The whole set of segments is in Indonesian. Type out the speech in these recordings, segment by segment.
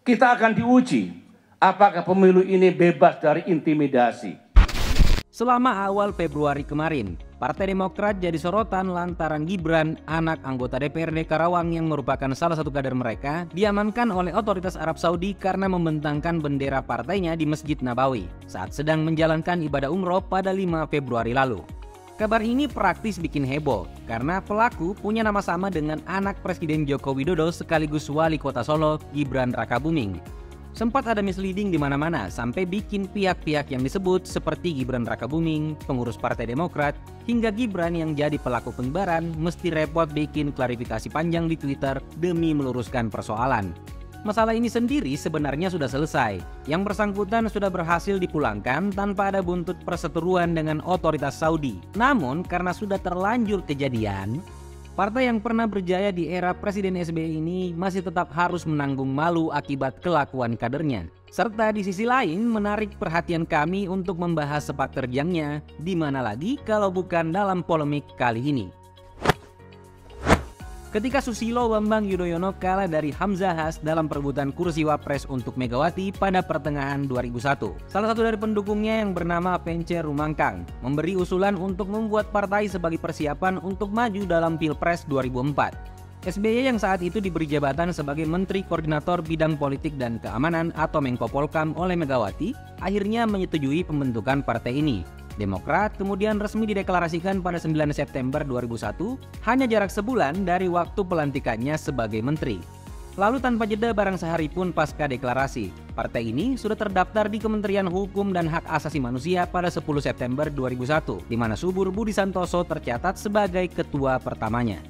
Kita akan diuji apakah pemilu ini bebas dari intimidasi. Selama awal Februari kemarin, Partai Demokrat jadi sorotan lantaran Gibran, anak anggota DPRD Karawang yang merupakan salah satu kader mereka, diamankan oleh otoritas Arab Saudi karena membentangkan bendera partainya di Masjid Nabawi saat sedang menjalankan ibadah umroh pada 5 Februari lalu. Kabar ini praktis bikin heboh karena pelaku punya nama sama dengan anak Presiden Joko Widodo sekaligus Wali Kota Solo, Gibran Rakabuming. Sempat ada misleading di mana-mana sampai bikin pihak-pihak yang disebut seperti Gibran Rakabuming, pengurus Partai Demokrat, hingga Gibran yang jadi pelaku pengibaran mesti repot bikin klarifikasi panjang di Twitter demi meluruskan persoalan. Masalah ini sendiri sebenarnya sudah selesai. Yang bersangkutan sudah berhasil dipulangkan tanpa ada buntut perseteruan dengan otoritas Saudi. Namun karena sudah terlanjur kejadian, partai yang pernah berjaya di era Presiden SBY ini masih tetap harus menanggung malu akibat kelakuan kadernya. Serta di sisi lain menarik perhatian kami untuk membahas sepak terjangnya, di mana lagi kalau bukan dalam polemik kali ini. Ketika Susilo Bambang Yudhoyono kalah dari Hamzah Has dalam perebutan kursi Wapres untuk Megawati pada pertengahan 2001. Salah satu dari pendukungnya yang bernama Pence Rumangkang memberi usulan untuk membuat partai sebagai persiapan untuk maju dalam Pilpres 2004. SBY yang saat itu diberi jabatan sebagai Menteri Koordinator Bidang Politik dan Keamanan atau Menko Polkam oleh Megawati, akhirnya menyetujui pembentukan partai ini. Demokrat kemudian resmi dideklarasikan pada 9 September 2001, hanya jarak sebulan dari waktu pelantikannya sebagai menteri. Lalu tanpa jeda barang sehari pun pasca deklarasi, partai ini sudah terdaftar di Kementerian Hukum dan Hak Asasi Manusia pada 10 September 2001, di mana Subur Budi Santoso tercatat sebagai ketua pertamanya.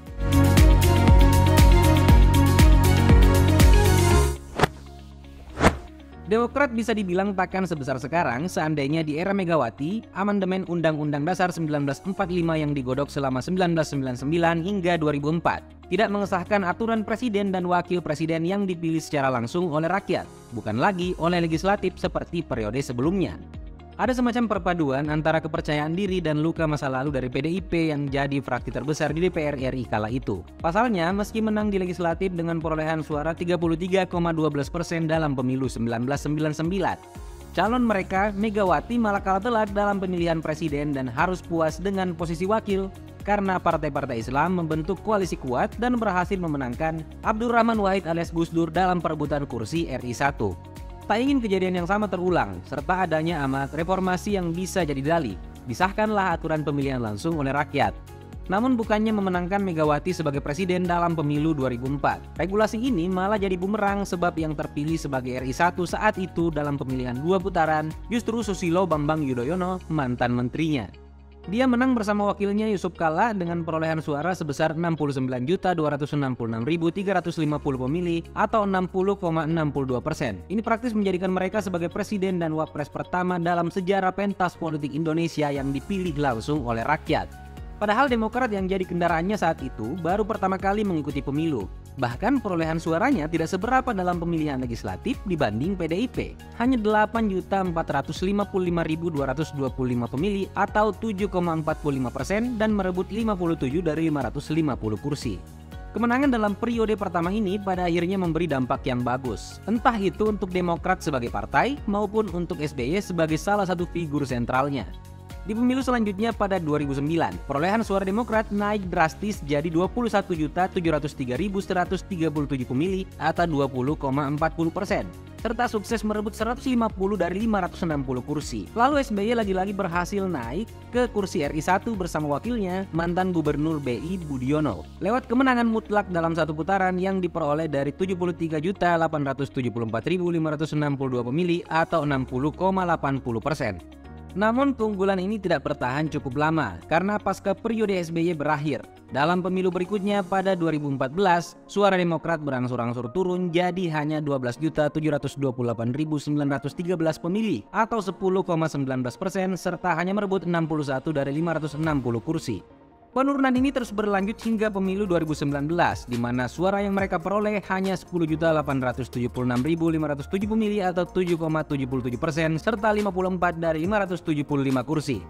Demokrat bisa dibilang takkan sebesar sekarang seandainya di era Megawati, amandemen Undang-Undang Dasar 1945 yang digodok selama 1999 hingga 2004 tidak mengesahkan aturan presiden dan wakil presiden yang dipilih secara langsung oleh rakyat, bukan lagi oleh legislatif seperti periode sebelumnya. Ada semacam perpaduan antara kepercayaan diri dan luka masa lalu dari PDIP yang jadi fraksi terbesar di DPR RI kala itu. Pasalnya, meski menang di legislatif dengan perolehan suara 33,12% dalam pemilu 1999, calon mereka, Megawati, malah kalah telak dalam pemilihan presiden dan harus puas dengan posisi wakil karena partai-partai Islam membentuk koalisi kuat dan berhasil memenangkan Abdurrahman Wahid alias Gus Dur dalam perebutan kursi RI 1. Tak ingin kejadian yang sama terulang, serta adanya amanat reformasi yang bisa jadi dalih, disahkanlah aturan pemilihan langsung oleh rakyat. Namun bukannya memenangkan Megawati sebagai presiden dalam pemilu 2004. Regulasi ini malah jadi bumerang sebab yang terpilih sebagai RI 1 saat itu dalam pemilihan 2 putaran justru Susilo Bambang Yudhoyono, mantan menterinya. Dia menang bersama wakilnya Yusuf Kalla dengan perolehan suara sebesar 69.266.350 pemilih atau 60,62%. Ini praktis menjadikan mereka sebagai presiden dan wapres pertama dalam sejarah pentas politik Indonesia yang dipilih langsung oleh rakyat. Padahal Demokrat yang jadi kendaraannya saat itu baru pertama kali mengikuti pemilu. Bahkan perolehan suaranya tidak seberapa dalam pemilihan legislatif dibanding PDIP. Hanya 8.455.225 pemilih atau 7,45% dan merebut 57 dari 550 kursi. Kemenangan dalam periode pertama ini pada akhirnya memberi dampak yang bagus. Entah itu untuk Demokrat sebagai partai maupun untuk SBY sebagai salah satu figur sentralnya. Di pemilu selanjutnya pada 2009, perolehan suara Demokrat naik drastis jadi 21.703.137 pemilih atau 20,40%, serta sukses merebut 150 dari 560 kursi. Lalu SBY lagi-lagi berhasil naik ke kursi RI 1 bersama wakilnya, mantan Gubernur BI Budiono, lewat kemenangan mutlak dalam satu putaran yang diperoleh dari 73.874.562 pemilih atau 60,80%. Namun keunggulan ini tidak bertahan cukup lama karena pasca periode SBY berakhir. Dalam pemilu berikutnya pada 2014, suara Demokrat berangsur-angsur turun jadi hanya 12.728.913 pemilih atau 10,19% serta hanya merebut 61 dari 560 kursi. Penurunan ini terus berlanjut hingga pemilu 2019, di mana suara yang mereka peroleh hanya 10.876.507 pemilih atau 7,77% serta 54 dari 575 kursi.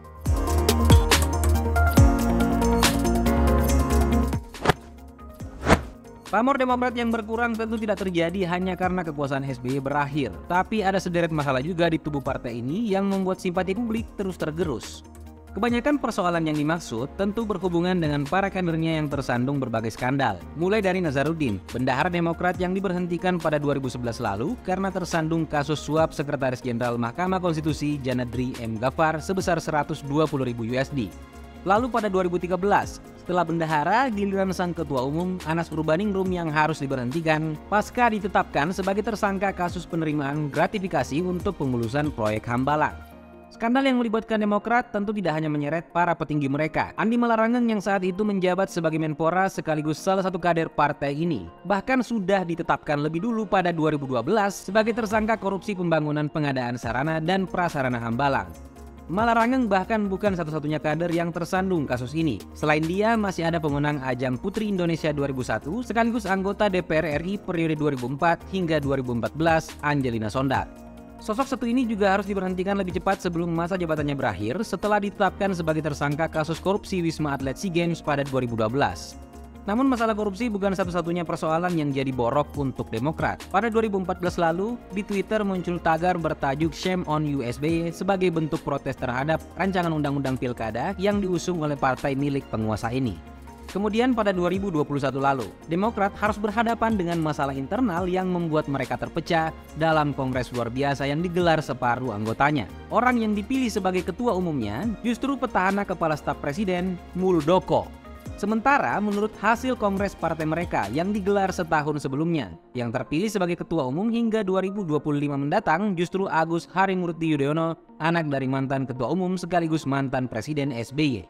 Pamor Demokrat yang berkurang tentu tidak terjadi hanya karena kekuasaan SBY berakhir, tapi ada sederet masalah juga di tubuh partai ini yang membuat simpati publik terus tergerus. Kebanyakan persoalan yang dimaksud tentu berhubungan dengan para kadernya yang tersandung berbagai skandal, mulai dari Nazarudin, bendahara Demokrat yang diberhentikan pada 2011 lalu karena tersandung kasus suap Sekretaris Jenderal Mahkamah Konstitusi Janadri M. Ghaffar sebesar 120.000 USD. Lalu pada 2013, setelah bendahara, giliran sang ketua umum Anas Urbaningrum yang harus diberhentikan pasca ditetapkan sebagai tersangka kasus penerimaan gratifikasi untuk pemulusan proyek Hambalang. Skandal yang melibatkan Demokrat tentu tidak hanya menyeret para petinggi mereka. Andi Malarangeng yang saat itu menjabat sebagai Menpora sekaligus salah satu kader partai ini, bahkan sudah ditetapkan lebih dulu pada 2012 sebagai tersangka korupsi pembangunan pengadaan sarana dan prasarana Hambalang. Malarangeng bahkan bukan satu-satunya kader yang tersandung kasus ini. Selain dia, masih ada pemenang ajang Putri Indonesia 2001 sekaligus anggota DPR RI periode 2004 hingga 2014, Angelina Sondak. Sosok satu ini juga harus diberhentikan lebih cepat sebelum masa jabatannya berakhir setelah ditetapkan sebagai tersangka kasus korupsi Wisma Atlet SEA Games pada 2012. Namun masalah korupsi bukan satu-satunya persoalan yang jadi borok untuk Demokrat. Pada 2014 lalu, di Twitter muncul tagar bertajuk Shame on You SBY sebagai bentuk protes terhadap rancangan undang-undang pilkada yang diusung oleh partai milik penguasa ini. Kemudian pada 2021 lalu, Demokrat harus berhadapan dengan masalah internal yang membuat mereka terpecah dalam kongres luar biasa yang digelar separuh anggotanya. Orang yang dipilih sebagai ketua umumnya justru petahana kepala staf presiden Muldoko. Sementara menurut hasil kongres partai mereka yang digelar setahun sebelumnya, yang terpilih sebagai ketua umum hingga 2025 mendatang justru Agus Harimurti Yudhoyono, anak dari mantan ketua umum sekaligus mantan presiden SBY.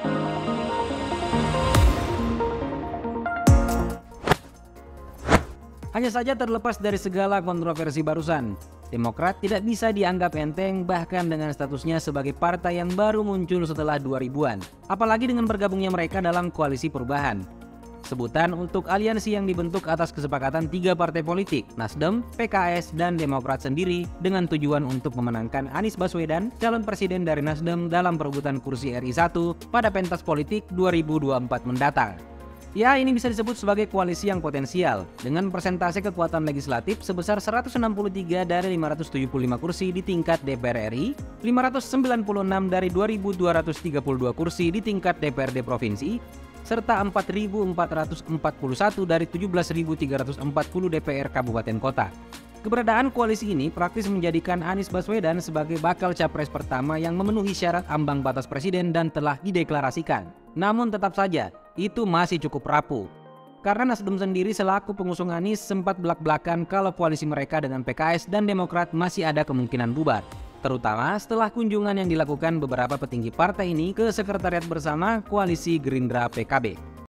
Hanya saja terlepas dari segala kontroversi barusan, Demokrat tidak bisa dianggap enteng bahkan dengan statusnya sebagai partai yang baru muncul setelah 2000-an. Apalagi dengan bergabungnya mereka dalam koalisi perubahan. Sebutan untuk aliansi yang dibentuk atas kesepakatan 3 partai politik, Nasdem, PKS, dan Demokrat sendiri dengan tujuan untuk memenangkan Anies Baswedan, calon presiden dari Nasdem dalam perebutan kursi RI 1 pada pentas politik 2024 mendatang. Ya, ini bisa disebut sebagai koalisi yang potensial, dengan persentase kekuatan legislatif sebesar 163 dari 575 kursi di tingkat DPR RI, 596 dari 2.232 kursi di tingkat DPRD Provinsi, serta 4.441 dari 17.340 DPR Kabupaten Kota. Keberadaan koalisi ini praktis menjadikan Anies Baswedan sebagai bakal capres pertama yang memenuhi syarat ambang batas presiden dan telah dideklarasikan. Namun tetap saja, itu masih cukup rapuh. Karena Nasdem sendiri selaku pengusung Anies sempat belak-belakan kalau koalisi mereka dengan PKS dan Demokrat masih ada kemungkinan bubar. Terutama setelah kunjungan yang dilakukan beberapa petinggi partai ini ke sekretariat bersama koalisi Gerindra PKB.